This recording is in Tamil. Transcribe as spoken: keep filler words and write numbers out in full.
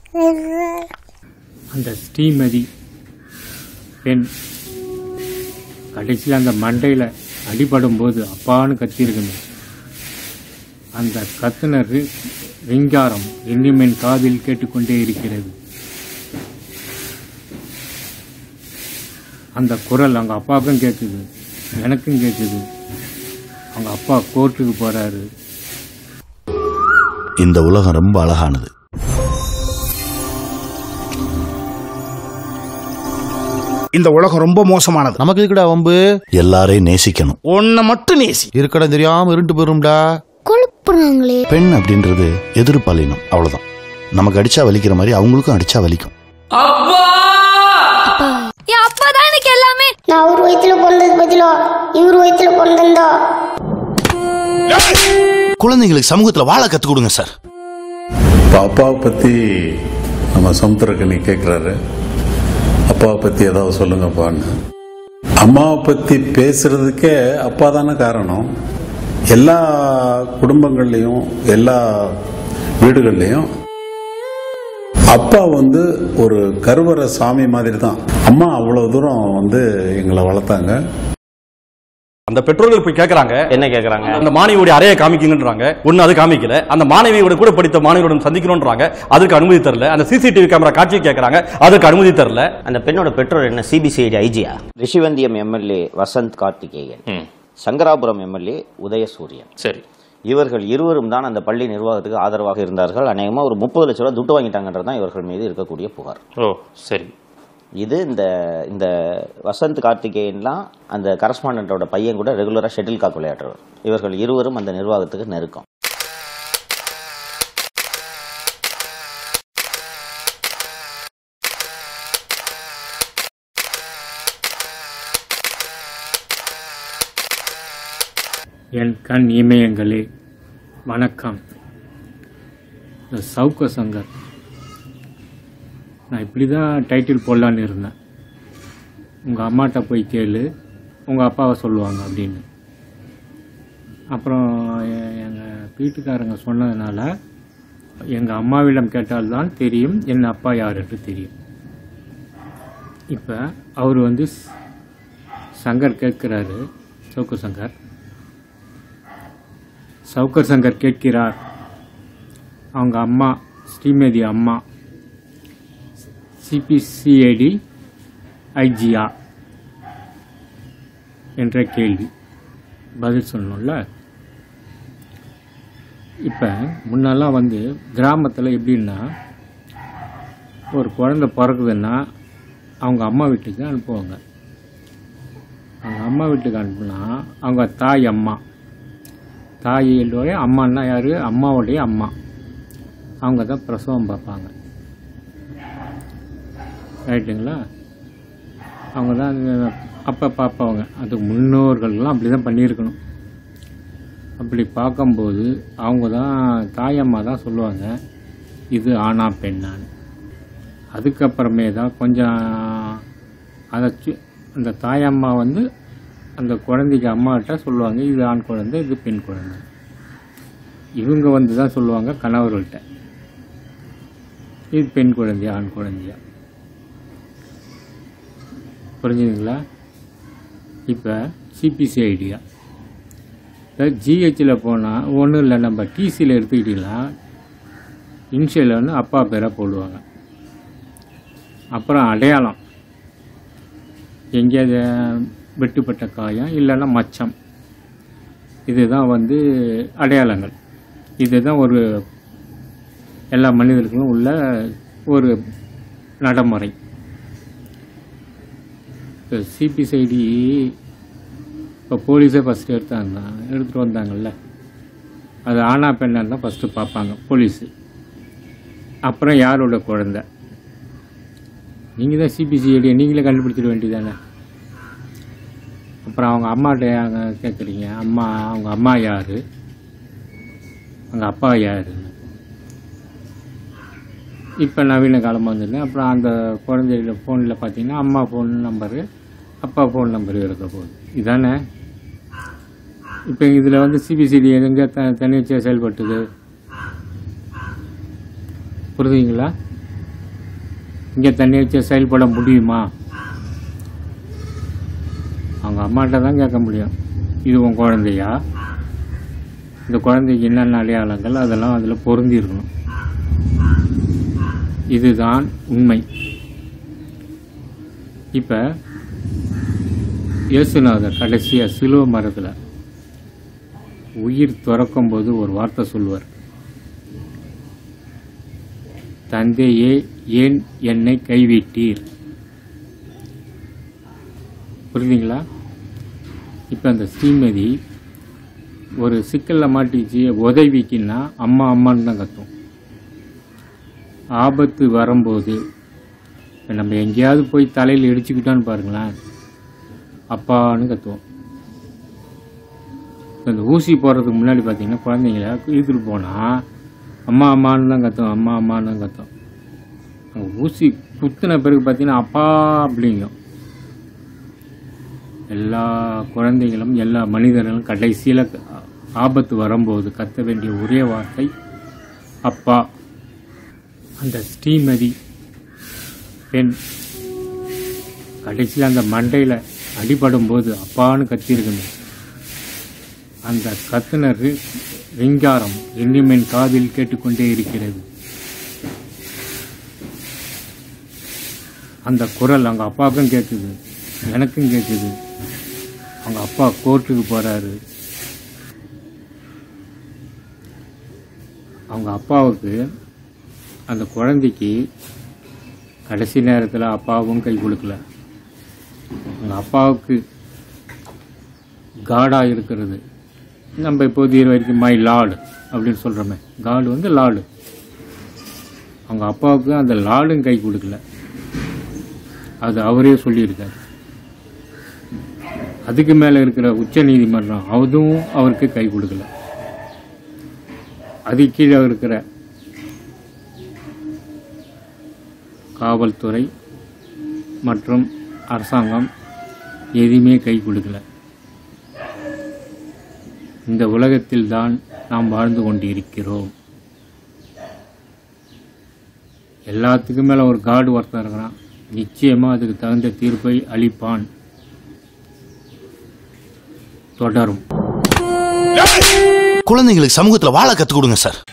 அந்த ஸ்ரீமதி பெண் கடைசியில் அந்த மண்டையில் அடிபடும் போது அப்பான்னு கத்திருக்கணும். அந்த கத்துனர் ரிங்காரம் இன்னும் என் காதில் கேட்டுக்கொண்டே இருக்கிறது. அந்த குரல் அவங்க அப்பாவுக்கும் கேட்குது, எனக்கும் கேட்குது. அவங்க அப்பா கோர்ட்டுக்கு போறாரு. இந்த உலகம் ரொம்ப அழகானது. இந்த உலகம் ரொம்ப மோசமானது. நமக்கு இருக்கடா வம்பு. எல்லாரையும் நேசிக்கணும். ஒன்ன மட்டும் நேசி. இருக்கடா தெரியாம இருண்டு போயிரும்டா. கொழுப்புறாங்களே. பெண் அப்படின்றது எதிர்பாலினம், அவ்வளவுதான். நமக்கு அடிச்சா வலிக்கிற மாதிரி அவங்களுக்கும் அடிச்சா வலிக்கும். என் அப்பா தான் எனக்கு எல்லாமே. நான் ஒரு வயித்துல பிறந்தது பதிலா இவரு வயித்துல பிறந்தா. குழந்தைங்களுக்கு சமூகத்துல வாழ கத்து கொடுங்க சார். அப்பாவை பத்தி நம்ம சமுத்திரக்கனி கேட்கிறாரு, அப்பாவை பத்தி ஏதாவது சொல்லுங்கப்பான்னு. அம்மாவை பத்தி பேசுறதுக்கே அப்பா தானே காரணம். எல்லா குடும்பங்கள்லையும் எல்லா வீடுகள்லையும் அப்பா வந்து ஒரு கருவறை சாமி மாதிரி தான். அம்மா அவ்வளவு தூரம் வந்து எங்களை வளர்த்தாங்க. அந்த பெற்றோர்கள் போய் கேட்கறாங்க, என்ன கேட்கறாங்க? அந்த மாணவியோட அறையை காமிக்குங்கன்றாங்க. ஒன்னு அது காமிக்கல. அந்த மாணவியோட கூட படித்த மாணவியோட சந்திக்கணும்ன்றாங்க, அதுக்கு அனுமதி தரல. அந்த சிசிடிவி கேமரா காட்சி கேட்கறாங்க, அதுக்கு அனுமதி தரல. அந்த பெண்ணோட பெற்றோர் என்ன சிபிசிஐடி ஐஜியா? Rishivandiyam MLA Vasanth Karthikeyan, Sankarapuram MLA Udhayasuriyan. சரி, இவர்கள் இருவரும் தான் அந்த பள்ளி நிர்வாகத்துக்கு ஆதரவாக இருந்தார்கள். அநேகமா ஒரு முப்பது லட்சம் ரூபாய் துட்டு வாங்கிட்டாங்கன்றதுதான் இவர்கள் மீது இருக்கக்கூடிய புகார். ஓ சரி. இது இந்த இந்த வசந்த் கார்த்திகேயன்லாம் அந்த கரஸ்பாண்டன்டோட பையன் கூட ரெகுலராக ஷட்டில் காக் விளையாடுறவர். இவர்கள் இருவரும் அந்த நிர்வாகத்துக்கு நெருக்கம். என் கண் இமயங்களே வணக்கம். இந்த சவுக்க சங்கர் நான் இப்படி தான் டைட்டில் போடலான்னு இருந்தேன். உங்கள் அம்மாட்ட போய் கேளு, உங்கள் அப்பாவை சொல்லுவாங்க அப்படின்னு. அப்புறம் எங்கள் வீட்டுக்காரங்க சொன்னதுனால எங்கள் அம்மாவிடம் கேட்டால்தான் தெரியும் என் அப்பா யார் என்று தெரியும். இப்போ அவர் வந்து சங்கர் கேட்கிறாரு, சவுக்க சங்கர் சவுக்கர் சங்கர் கேட்கிறார், அவங்க அம்மா ஸ்ரீமதி அம்மா சிபிசிஐடி ஐஜியா என்ற கேள்வி பதில் சொல்லணும்ல. இப்போ முன்னெல்லாம் வந்து கிராமத்தில் எப்படின்னா, ஒரு குழந்தை பிறகுதுன்னா அவங்க அம்மா வீட்டுக்கு அனுப்புவாங்க. அவங்க அம்மா வீட்டுக்கு அனுப்புனா அவங்க தாய் அம்மா, தாயோடைய அம்மான்னா யார்? அம்மாவுடைய அம்மா. அவங்க தான் பிரசவம் பார்ப்பாங்க, ரைட்டுங்களா? அவங்க தான் அப்போ பார்ப்பாங்க. அதுக்கு முன்னோர்கள்லாம் அப்படி தான் பண்ணியிருக்கணும். அப்படி பார்க்கும்போது அவங்க தான் தாயம்மா தான் சொல்லுவாங்க இது ஆணா பெண்ணான்னு. அதுக்கப்புறமே தான் கொஞ்சம் அதை அந்த தாயம்மா வந்து அந்த குழந்தைக்கு அம்மாகிட்ட சொல்லுவாங்க இது ஆண் குழந்தை, இது பெண் குழந்தை. இவங்க வந்து தான் சொல்லுவாங்க கணவர்கள்ட்ட இது பெண் குழந்தையா ஆண் குழந்தையா. புரிஞ்சுதுங்களா? இப்போ சிபிசிஐடியா இப்போ ஜிஹெச்சில் போனால் ஒன்றும் இல்லை, நம்ம டிசியில் எடுத்துக்கிட்டீங்கன்னா இன்ஷியல் வந்து அப்பா பேரை போடுவாங்க. அப்புறம் அடையாளம், எங்கேயாவது வெட்டுப்பட்ட காயம் இல்லைன்னா மச்சம், இதுதான் வந்து அடையாளங்கள். இதுதான் ஒரு எல்லா மனிதர்களுக்கும் உள்ள ஒரு நடைமுறை. இப்போ சிபிசிஐடி இப்போ போலீஸே ஃபஸ்ட்டு எடுத்தாங்க எடுத்துகிட்டு வந்தாங்கல்ல, அது ஆனா பெண்ணாக தான் ஃபஸ்ட்டு பார்ப்பாங்க போலீஸு. அப்புறம் யாரோட குழந்தை, நீங்கள் தான் சிபிசிஐடியை நீங்களே கண்டுபிடிச்சிட வேண்டியதானே. அப்புறம் அவங்க அம்மாட்ட அங்கே கேட்குறீங்க, அம்மா அவங்க அம்மா யார், அவங்க அப்பா யார். இப்போ நவீன காலமாக வந்துருங்க. அப்புறம் அந்த குழந்தைகள ஃபோனில் பார்த்தீங்கன்னா அம்மா ஃபோன் நம்பரு அப்பா ஃபோன் நம்பரு இருக்க போகுது, இதானே. இப்போ இதில் வந்து சிபிசிஐடி எங்கே த தனிச்சையாக செயல்பட்டுது, புரியுதுங்களா? இங்கே தன்னிச்சையாக செயல்பட முடியுமா? அவங்க அம்மாட்ட தான் கேட்க முடியும். இது உன் குழந்தையா, இந்த குழந்தைக்கு என்னென்ன அடையாளங்கள் அதெல்லாம் அதில் பொருந்தி இருக்கணும். இதுதான் உண்மை. இப்போ இயேசுநாதர் கடைசியாக சிலுவை மரத்தில் உயிர் துறக்கும் போது ஒரு வார்த்தை சொல்லுவார், தந்தையே ஏன் என்னை கைவிட்டீர். புரியுதுங்களா? இப்போ அந்த ஸ்ரீமதி ஒரு சிக்கலில் மாட்டிச்சு, உதவிக்குன்னா அம்மா அம்மான்னு தான் கத்தும். ஆபத்து வரும்போது இப்போ நம்ம எங்கேயாவது போய் தலையில் இடிச்சுக்கிட்டோன்னு பாருங்களேன், அப்பான்னு கத்துவோம். இந்த ஊசி போடுறதுக்கு முன்னாடி பார்த்தீங்கன்னா குழந்தைங்கள இழுத்துட்டு போனால் அம்மா அம்மான்னு தான் கத்தும், அம்மா அம்மான்னு தான் கத்தும். ஊசி குத்தின பிறகு பார்த்தீங்கன்னா அப்பா அப்படிங்கும். எல்லா குழந்தைகளும் எல்லா மனிதர்களும் கடைசியில் ஆபத்து வரும்போது கத்த வேண்டிய ஒரே வார்த்தை அப்பா. அந்த ஸ்ரீமதி பெண் கடைசியில் அந்த மண்டையில் அடிபடும் போது அப்பான்னு கத்திருக்கணும். அந்த கத்துனர் ரிங்காரம் இன்னும் என் காதில் கேட்டுக்கொண்டே இருக்கிறது. அந்த குரல் அவங்க அப்பாவுக்கும் கேட்குது, எனக்கும் கேட்குது. அவங்க அப்பா கோர்ட்டுக்கு போறாரு. அவங்க அப்பாவுக்கு அந்த குழந்தைக்கு கடைசி நேரத்தில் அப்பாவும் கை கொடுக்கல. அவங்க அப்பாவுக்கு காடாக இருக்கிறது. நம்ம இப்போது வரைக்கும் மை லார்டு அப்படின்னு சொல்கிறோமே, காடு வந்து லார்டு. அவங்க அப்பாவுக்கு அந்த லார்டும் கை கொடுக்கல. அது அவரே சொல்லியிருக்காரு. அதுக்கு மேலே இருக்கிற உச்ச நீதிமன்றம் அதுவும் அவருக்கு கை கொடுக்கல. அது கீழே இருக்கிற காவல்துறை மற்றும் அரசாங்கம் எதுவுமே கை கொடுக்கல. இந்த உலகத்தில் தான் நாம் வாழ்ந்து கொண்டிருக்கிறோம். எல்லாத்துக்கும் மேல ஒரு காடு ஒருத்தன் இருக்கிறான். நிச்சயமா அதுக்கு தகுந்த தீர்ப்பை அளிப்பான். தொடரும். குழந்தைங்களுக்கு சமூகத்துல வாழ கத்து கொடுங்க சார்.